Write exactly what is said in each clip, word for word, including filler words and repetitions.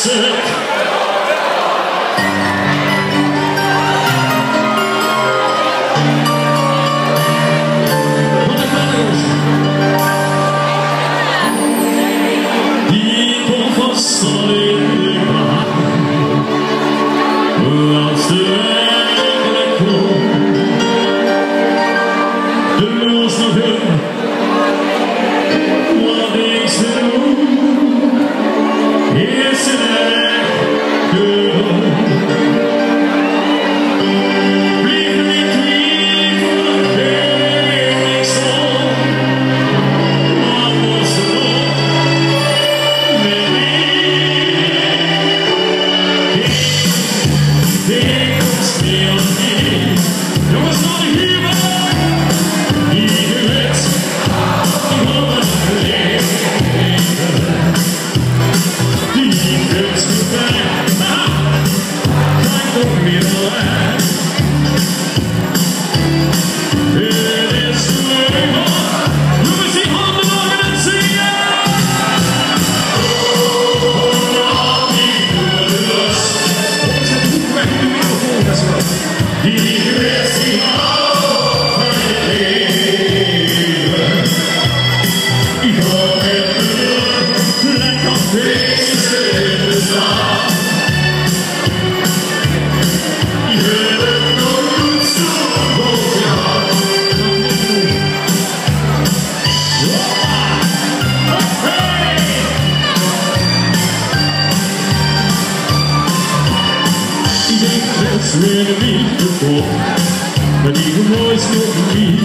Really beautiful, but even more is not me.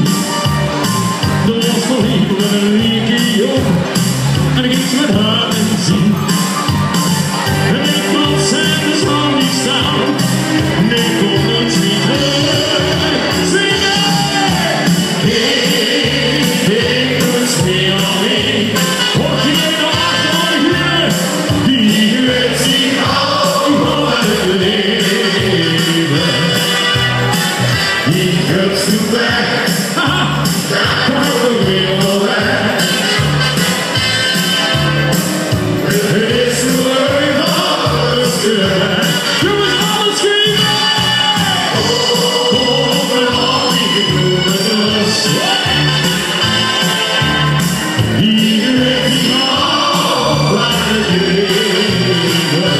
The walls for him when I leave you, and it gets with heart and see. And they don't send us on this sound, and they don't want me to sing it. Hey, hey, puts me on me, walking in the heart of here. He lets me out, oh, I live. He cuts you back, probably all that. It's the way of the sky. You was all screaming. Oh, but all we do is us. He lets me off like a giver.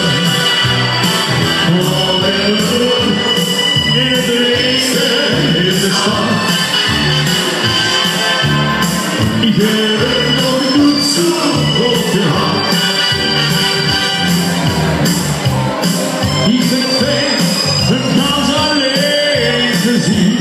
All that was good is the is the song. He had no good soul of your heart. He said things that comes on later see.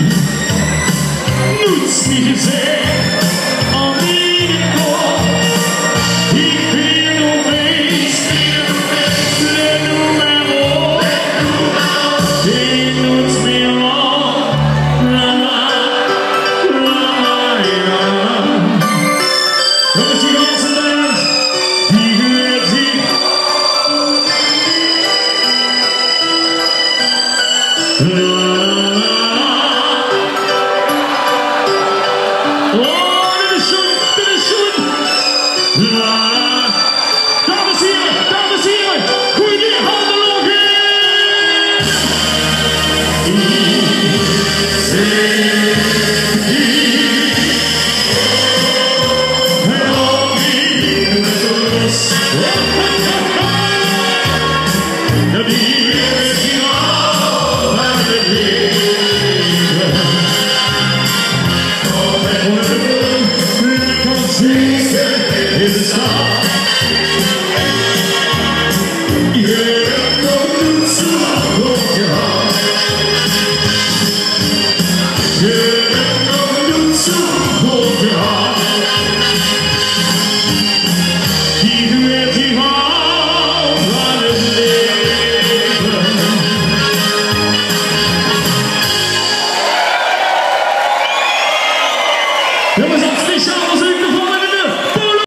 Nuts me to say on me to go. He feel no face, let no man walk, he nuts me along. Jesus is the star.